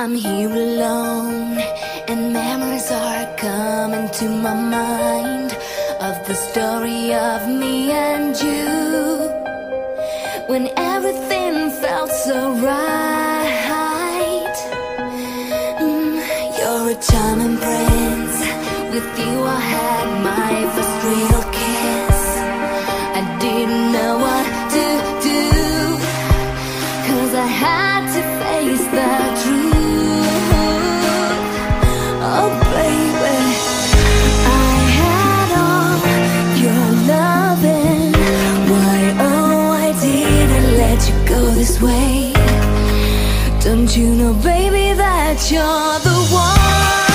I'm here alone, and memories are coming to my mind of the story of me and you, when everything felt so right. You're a charming prince. With you I had my first real kiss. I didn't know what to do, 'cause I had to face the truth. Oh baby, I had all your loving. Why, oh, I didn't let you go this way. Don't you know, baby, that you're the one?